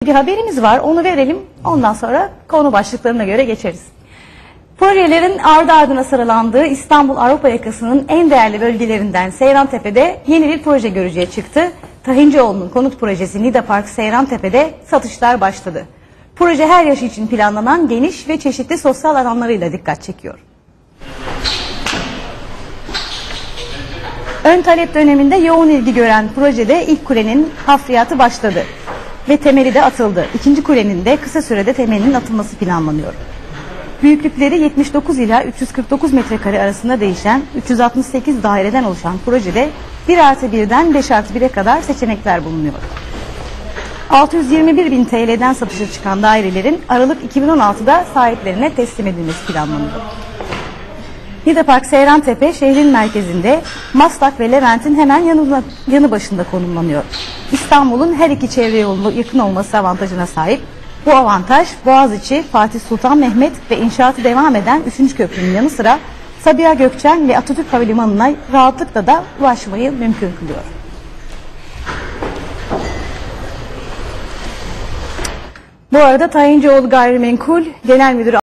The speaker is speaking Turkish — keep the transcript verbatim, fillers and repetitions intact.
bir haberimiz var. Onu verelim. Ondan sonra konu başlıklarına göre geçeriz. Projelerin ardı ardına sıralandığı İstanbul Avrupa yakasının en değerli bölgelerinden Seyrantepe'de yeni bir proje görücüye çıktı. Tahincioğlu'nun konut projesi Nida Park Seyrantepe'de satışlar başladı. Proje her yaş için planlanan geniş ve çeşitli sosyal alanlarıyla dikkat çekiyor. Ön talep döneminde yoğun ilgi gören projede ilk kulenin hafriyatı başladı ve temeli de atıldı. İkinci kulenin de kısa sürede temelinin atılması planlanıyor. Büyüklükleri yetmiş dokuz ila üç yüz kırk dokuz metrekare arasında değişen üç yüz altmış sekiz daireden oluşan projede bir artı birden beş artı bire kadar seçenekler bulunuyor. altı yüz yirmi bir bin T L'den satışa çıkan dairelerin Aralık iki bin on altıda sahiplerine teslim edilmesi planlanıyor. Nida Park Seyrantepe şehrin merkezinde Maslak ve Levent'in hemen yanı, yanı başında konumlanıyor. İstanbul'un her iki çevre yoluna yakın olması avantajına sahip. Bu avantaj Boğaziçi, Fatih Sultan Mehmet ve inşaatı devam eden üçüncü köprünün yanı sıra Sabiha Gökçen ve Atatürk Havalimanı'na rahatlıkla da ulaşmayı mümkün kılıyor. Bu arada Tahincioğlu Gayrimenkul Genel Müdürü